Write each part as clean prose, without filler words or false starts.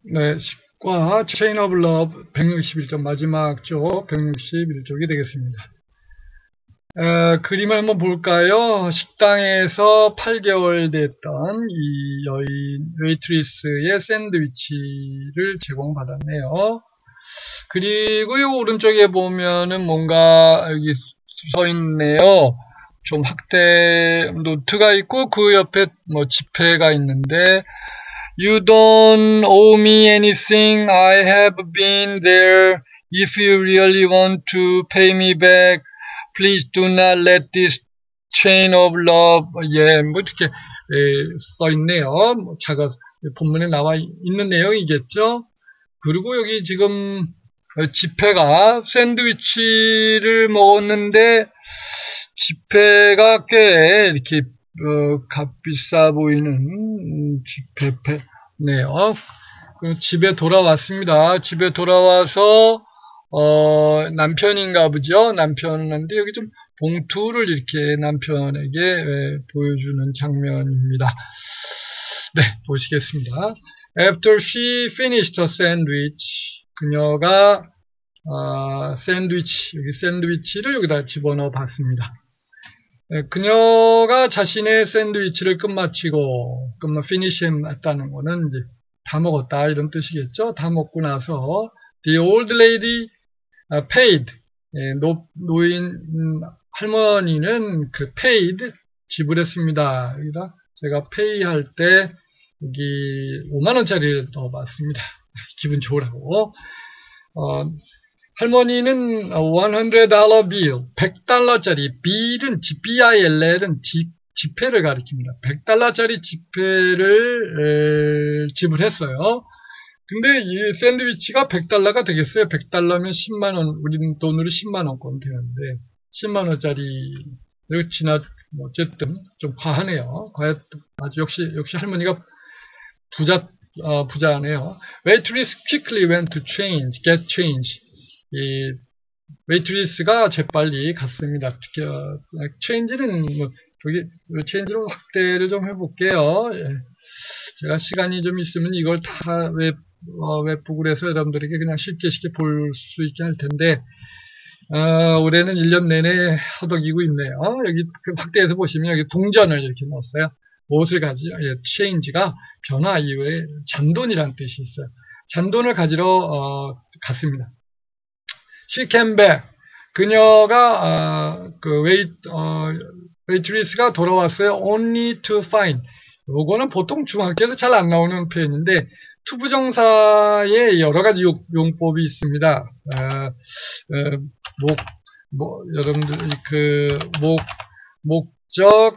네, 10과 Chain of Love 161쪽 마지막 쪽 161쪽이 되겠습니다. 그림을 한번 볼까요? 식당에서 8개월 됐던 이 여인 웨이트리스의 샌드위치를 제공받았네요. 그리고 이 오른쪽에 보면은 뭔가 여기 써 있네요. 좀 확대 노트가 있고 그 옆에 뭐 지폐가 있는데 You don't owe me anything. I have been there. If you really want to pay me back, please do not let this chain of love. 예, 뭐 이렇게 써 있네요. 뭐 본문에 나와 있는 내용이겠죠. 그리고 여기 지금 지폐가 샌드위치를 먹었는데 지폐가 꽤 이렇게 값비싸 보이는 지폐네요. 집에 돌아왔습니다. 집에 돌아와서 남편인가 보죠. 남편인데 여기 좀 봉투를 이렇게 남편에게 보여주는 장면입니다. 네, 보시겠습니다. After she finished her sandwich, 그녀가 여기 샌드위치를 여기다 집어넣어 봤습니다. 그녀가 자신의 샌드위치를 끝마치고, finish 했다는 거는 이제 다 먹었다 이런 뜻이겠죠. 다 먹고 나서 the old lady paid, 노인 할머니는 그 paid 지불했습니다. 여기다 제가 pay 할 때 여기 5만원짜리를 넣어봤습니다. 기분 좋으라고. 할머니는 $100 bill, 100달러짜리, BILL은 지폐를 가리킵니다. 100달러짜리 지폐를 지불했어요. 근데 이 샌드위치가 100달러가 되겠어요. 100달러면 10만원, 우리 돈으로 10만원권 되는데, 10만원짜리, 어쨌든 좀 과하네요. 아주 역시 할머니가 부자네요. Waitress quickly went to get change. 이 웨이트리스가 재빨리 갔습니다. 체인지는 체인지로 확대를 좀 해볼게요. 제가 시간이 좀 있으면 이걸 다 웹북을 해서 여러분들에게 그냥 쉽게 볼 수 있게 할 텐데 올해는 1년 내내 허덕이고 있네요. 여기 확대해서 보시면 여기 동전을 이렇게 넣었어요. 무엇을 가지죠? 체인지가 변화 이후에 잔돈이라는 뜻이 있어요. 잔돈을 가지러 갔습니다. She came back. 그녀가 웨이트리스가 돌아왔어요. Only to find. 요거는 보통 중학교에서 잘 안 나오는 표현인데 투부정사에 여러 가지 용법이 있습니다. 여러분들 목적,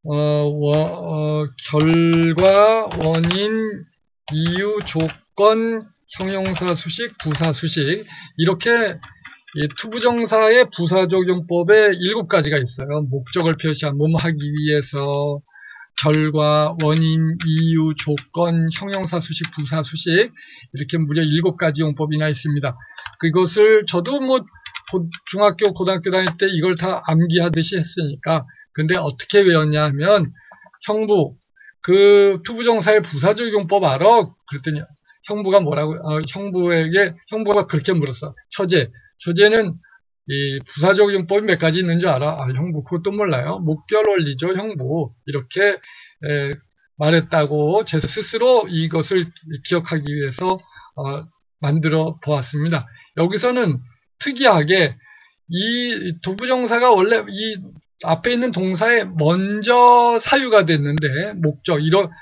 결과, 원인, 이유, 조건, 형용사 수식, 부사 수식 이렇게 투부정사의 부사적 용법에 7가지가 있어요. 목적을 표시한 뭐뭐 하기 위해서, 결과, 원인, 이유, 조건, 형용사 수식, 부사 수식 이렇게 무려 7가지 용법이나 있습니다. 그것을 저도 중학교, 고등학교 다닐 때 이걸 다 암기하듯이 했으니까 근데 어떻게 외웠냐 하면 형부, 그 투부정사의 부사적 용법 알아? 그랬더니 형부가 형부가 그렇게 물었어. 처제는 이 부사적 용법이 몇 가지 있는 줄 알아? 형부 그것도 몰라요. 목결 원리죠, 형부. 이렇게 말했다고 제 스스로 이것을 기억하기 위해서 만들어 보았습니다. 여기서는 특이하게 이 투부정사가 원래 이 앞에 있는 동사에 먼저 사유가 됐는데 목적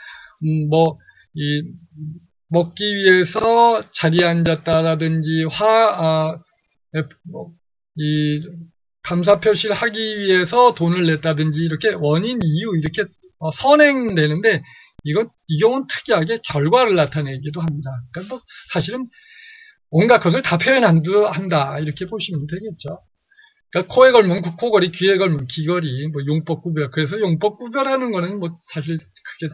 먹기 위해서 자리에 앉았다라든지 이 감사 표시를 하기 위해서 돈을 냈다든지 이렇게 원인, 이유 이렇게 선행되는데 이 경우는 특이하게 결과를 나타내기도 합니다. 그러니까 사실은 온갖 것을 다 표현한다 이렇게 보시면 되겠죠. 그러니까 코에 걸면 코걸이, 귀에 걸면 귀걸이, 용법 구별. 그래서 용법 구별하는 거는 사실 크게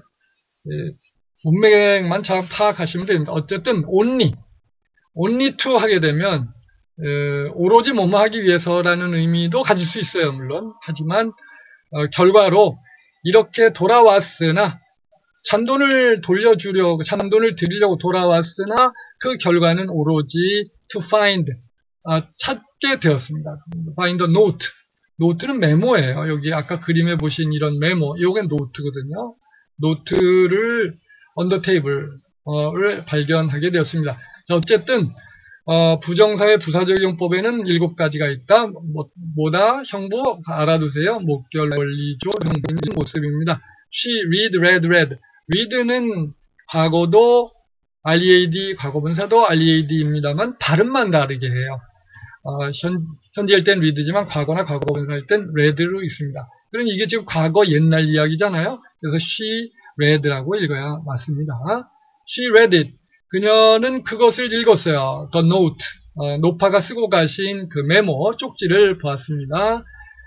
문맥만 잘 파악하시면 됩니다. 어쨌든 only to 하게 되면 오로지 뭐뭐 하기 위해서라는 의미도 가질 수 있어요. 물론. 하지만 결과로 이렇게 돌아왔으나 잔돈을 잔돈을 드리려고 돌아왔으나 그 결과는 오로지 to find, 찾게 되었습니다. find a note. 노트는 메모예요. 여기 아까 그림에 보신 이런 메모, 이게 노트거든요. 노트를 on the table을 발견하게 되었습니다. 자, 어쨌든 부정사의 부사적용법에는 7가지가 있다. 뭐다? 형부 알아두세요. 목결, 원리조, 형부인 모습입니다. She read. read는 과거도 read, 과거분사도 read입니다만 발음만 다르게 해요. 현재일 땐 read지만 과거나 과거분사일 땐 read로 있습니다. 그럼 이게 지금 과거 옛날 이야기잖아요. 그래서 she read라고 읽어야 맞습니다. She read it. 그녀는 그것을 읽었어요. The note. 노파가 쓰고 가신 그 메모, 쪽지를 보았습니다.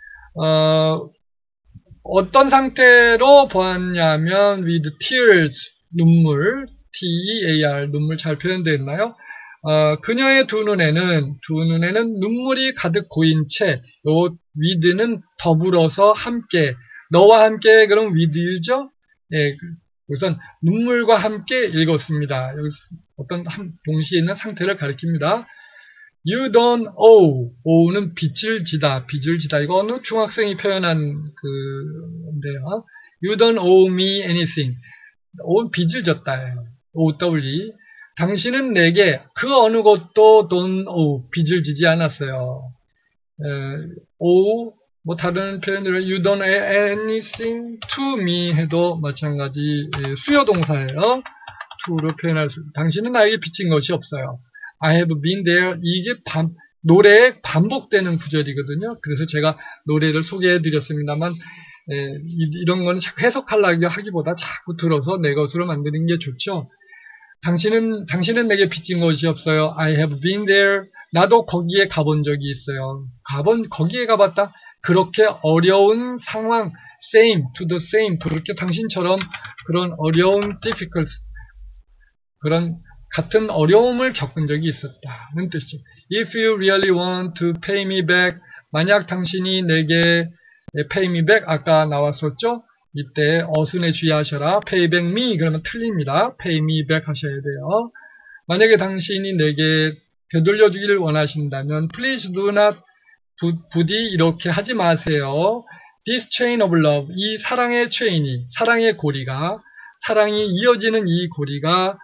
어떤 상태로 보았냐면 with tears, 눈물, T-E-A-R, 눈물 잘 표현되어 있나요? 그녀의 두 눈에는 눈물이 가득 고인 채, 요 with는 더불어서 함께, 너와 함께, 그럼 with you죠? 예, 우선 눈물과 함께 읽었습니다. 여기 어떤 동시에 있는 상태를 가리킵니다. You don't owe는 빚을 지다. 이거 어느 중학생이 표현한 그인데요. You don't owe me anything. owe 빚을 졌다예요. OWE. 당신은 내게 그 어느 것도 don't owe, 빚을 지지 않았어요. owe, 다른 표현으로 you don't owe anything to me 해도 마찬가지 수요동사예요. to로 표현할 수. 당신은 나에게 빚진 것이 없어요. I have been there. 이게 노래에 반복되는 구절이거든요. 그래서 제가 노래를 소개해드렸습니다만 이런 건 해석하려고 하기보다 자꾸 들어서 내 것으로 만드는 게 좋죠. 당신은 내게 빚진 것이 없어요. I have been there. 나도 거기에 가본 적이 있어요. 거기에 가봤다. 그렇게 어려운 상황, same, to the same. 그렇게 당신처럼 그런 어려운 difficult, 그런 같은 어려움을 겪은 적이 있었다는 뜻이죠. If you really want to pay me back, 만약 당신이 내게 pay me back, 아까 나왔었죠? 이때 어순에 주의하셔라. pay back me, 그러면 틀립니다. pay me back 하셔야 돼요. 만약에 당신이 내게 되돌려주기를 원하신다면 please do not, 부디 이렇게 하지 마세요. This chain of love, 이 사랑의 체인이, 사랑의 고리가, 사랑이 이어지는 이 고리가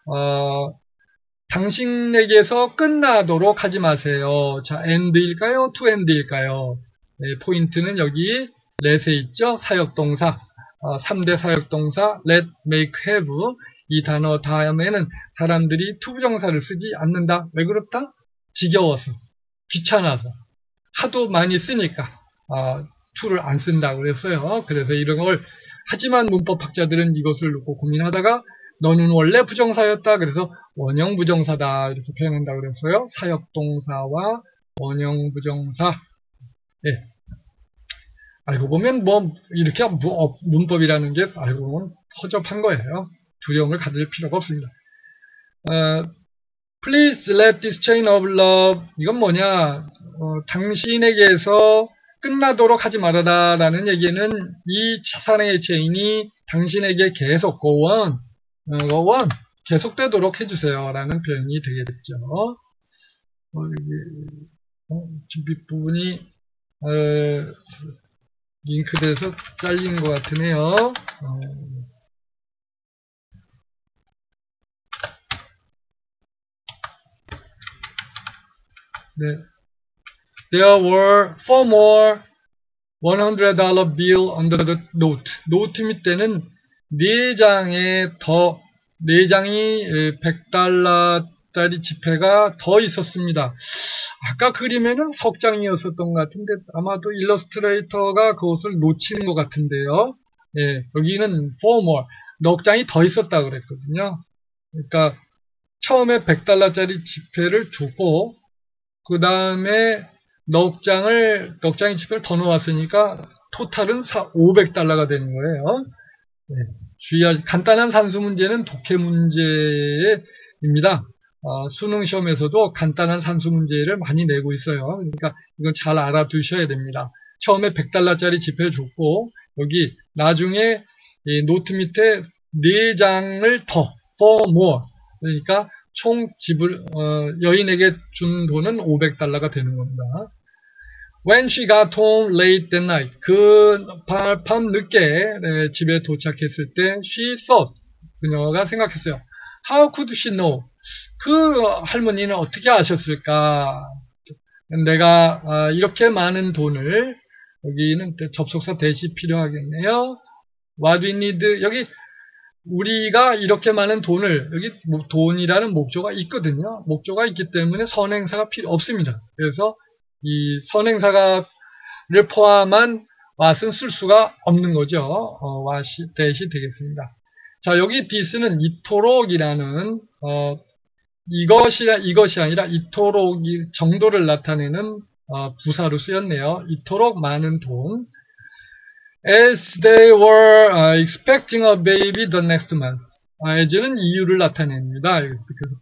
당신에게서 끝나도록 하지 마세요. 자, end일까요? to end일까요? 네, 포인트는 여기 let에 있죠? 사역동사, 3대 사역동사 let, make, have. 이 단어 다음에는 사람들이 투부정사를 쓰지 않는다. 왜 그렇다? 지겨워서, 귀찮아서, 하도 많이 쓰니까 to를 안 쓴다고 그랬어요. 그래서 이런 걸, 하지만 문법학자들은 이것을 놓고 고민하다가 너는 원래 부정사였다. 그래서 원형 부정사다. 이렇게 표현한다고 그랬어요. 사역동사와 원형 부정사. 네. 알고 보면 이렇게 문법이라는 게 알고 보면 허접한 거예요. 두려움을 가질 필요가 없습니다. Please let this chain of love. 이건 뭐냐? 당신에게서 끝나도록 하지 말아라 라는 얘기는 이 사랑의 체인이 당신에게 계속 go on, 계속되도록 해주세요 라는 표현이 되겠죠. 지금 뒷부분이 링크돼서 잘린 것 같으네요. 네. There were 4 more $100 bill under the note. 노트 밑에는 4장이 100달러짜리 지폐가 더 있었습니다. 아까 그림에는 석 장이었었던 것 같은데 아마도 일러스트레이터가 그것을 놓치는 것 같은데요. 예, 여기는 4 more, 넉 장이 더 있었다 그랬거든요. 그러니까 처음에 100달러짜리 지폐를 줬고 그 다음에 넉 장의 지폐를 더 넣었으니까 토탈은 500달러가 되는 거예요. 네, 주의할 간단한 산수 문제는 독해 문제입니다. 수능 시험에서도 간단한 산수 문제를 많이 내고 있어요. 그러니까 이건 잘 알아두셔야 됩니다. 처음에 100달러짜리 지폐를 줬고 여기 나중에 이 노트 밑에 4장을 더, for more. 그러니까 총 지불, 여인에게 준 돈은 $500가 되는 겁니다. When she got home late that night. 밤 늦게 집에 도착했을 때 she thought. 그녀가 생각했어요. How could she know? 그 할머니는 어떻게 아셨을까? 내가 이렇게 많은 돈을, 여기는 접속사 대시 필요하겠네요. What we need. 여기 우리가 이렇게 많은 돈을, 여기 돈이라는 목조가 있거든요. 목조가 있기 때문에 선행사가 필요 없습니다. 그래서 이 선행사를 포함한 what은 쓸 수가 없는 거죠. what이 대시 되겠습니다. 자, 여기 this는 이토록이라는 이것이 아니라 이토록 정도를 나타내는 부사로 쓰였네요. 이토록 많은 돈. As they were expecting a baby the next month. as는 이유를 나타냅니다. 그래서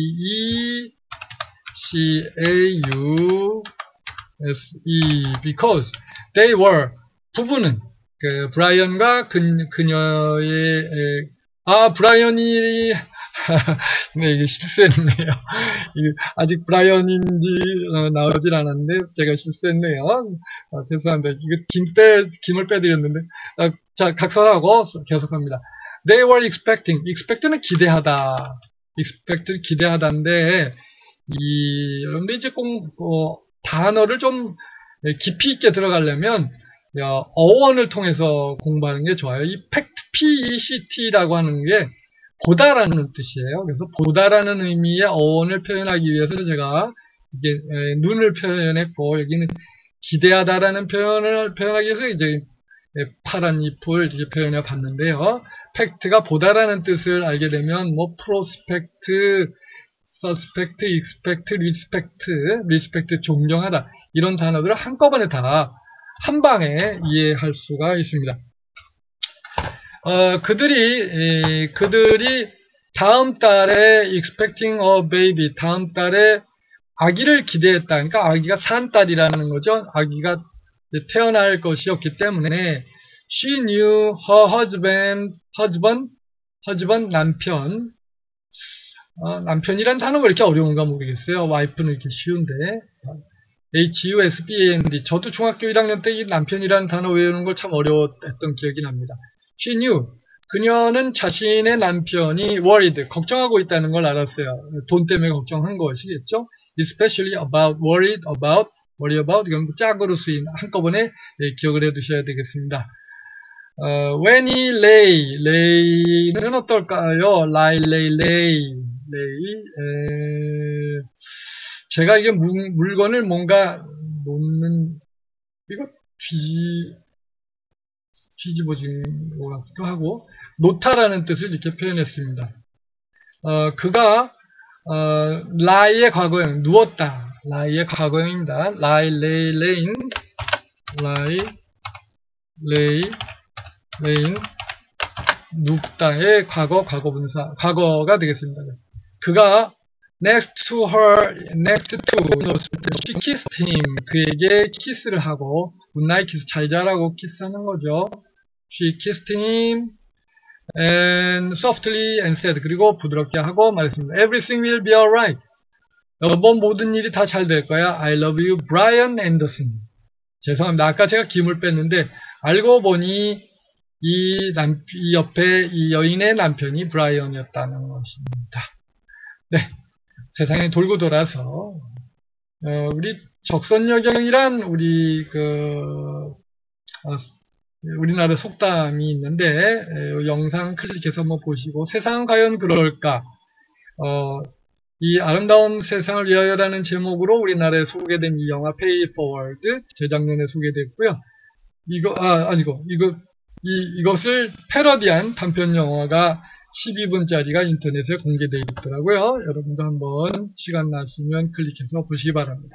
B-E-C-A-U-S-E because they were 부부는 브라이언과 그녀의 브라이언이 네, 이게 실수했네요. 아직 브라이언인지 나오질 않았는데 제가 실수했네요. 죄송합니다. 이거 김을 빼드렸는데 자, 각설하고 계속합니다. They were expecting. expect는 기대하다. expect 기대하다인데 여러분들 이제 꼭 단어를 좀 깊이 있게 들어가려면 어원을 통해서 공부하는 게 좋아요. 이 fact, P-E-C-T라고 하는 게 보다라는 뜻이에요. 그래서 보다라는 의미의 어원을 표현하기 위해서 제가 이게 눈을 표현했고, 여기는 기대하다라는 표현을 표현하기 위해서 이제 파란 잎을 이렇게 표현해 봤는데요. 팩트가 보다라는 뜻을 알게 되면 프로스펙트, 서스펙트, 익스펙트, 리스펙트 존경하다 이런 단어들을 한꺼번에 다 한 방에 이해할 수가 있습니다. 그들이 다음 달에 expecting a baby, 다음 달에 아기를 기대했다. 그러니까 아기가 산 딸이라는 거죠. 아기가 태어날 것이었기 때문에 she knew her husband 남편. 남편이란 단어가 이렇게 어려운가 모르겠어요. 와이프는 이렇게 쉬운데. HUSBAND. 저도 중학교 1학년 때 이 남편이라는 단어 외우는 걸 참 어려웠던 기억이 납니다. She knew. 그녀는 자신의 남편이 worried, 걱정하고 있다는 걸 알았어요. 돈 때문에 걱정한 것이겠죠. Especially worry about, 이건 짝으로 쓰인 한꺼번에 기억을 해 두셔야 되겠습니다. When he lay는 어떨까요? lay. 제가 이게 물건을 뭔가 놓는, 이거 뒤집어진 것 같기도 하고, 놓다라는 뜻을 이렇게 표현했습니다. 그가, lie의 과거형, 누웠다. lie의 과거형입니다. laying, 눕다의 과거분사, 과거가 되겠습니다. 그가 next to, she kissed him. 그에게 키스를 하고, 굿나잇 키스, 잘 자라고 키스하는 거죠. She kissed him, and softly and said. 그리고 부드럽게 하고 말했습니다. Everything will be alright. 여보, 모든 일이 다 잘 될 거야. I love you, Brian Anderson. 죄송합니다. 아까 제가 김을 뺐는데, 알고 보니, 이 옆에 이 여인의 남편이 브라이언이었다는 것입니다. 네. 세상에 돌고 돌아서, 우리 적선여경이란 우리나라 속담이 있는데, 영상 클릭해서 한번 보시고, 세상은 과연 그럴까? 이 아름다운 세상을 위하여라는 제목으로 우리나라에 소개된 이 영화 Pay It Forward, 재작년에 소개됐고요. 이것을 패러디한 단편 영화가 12분짜리가 인터넷에 공개되어 있더라고요. 여러분도 한번 시간 나시면 클릭해서 보시기 바랍니다.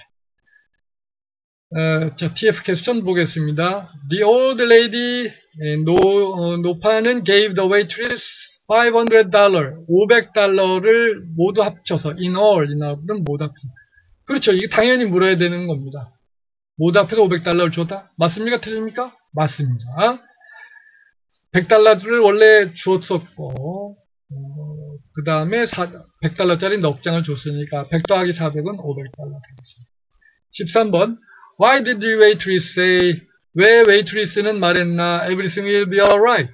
자, TF 퀘스천 보겠습니다. The old lady, 노파는 gave the waitress $500, $500를 모두 합쳐서, in all은 모두 합쳐서. 그렇죠. 이게 당연히 물어야 되는 겁니다. 모두 합해서 $500를 줬다? 맞습니까? 틀립니까? 맞습니다. 100달러를 원래 주었었고, 그 다음에 100달러짜리 넉 장을 줬으니까 100 더하기 400은 500달러 되겠습니다. 13번. Why did the waitress say? 왜 waitress는 말했나? Everything will be alright.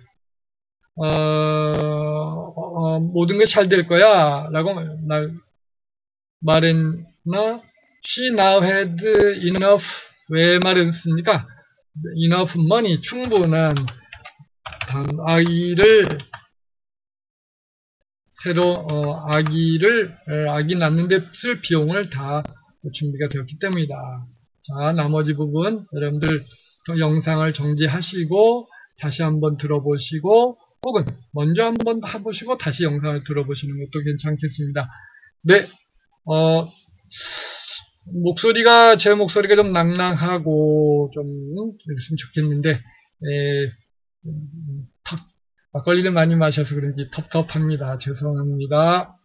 모든 게 잘 될 거야. 라고 말했나? She now had enough. 왜 말했습니까? Enough money. 충분한 아기를 아기 낳는데 쓸 비용을 다 준비가 되었기 때문이다. 자, 나머지 부분 여러분들 영상을 정지하시고 다시 한번 들어보시고 혹은 먼저 한번 해보시고 다시 영상을 들어보시는 것도 괜찮겠습니다. 네, 제 목소리가 좀 낭낭하고 좀 이랬으면 좋겠는데 막걸리를 많이 마셔서 그런지 텁텁합니다. 죄송합니다.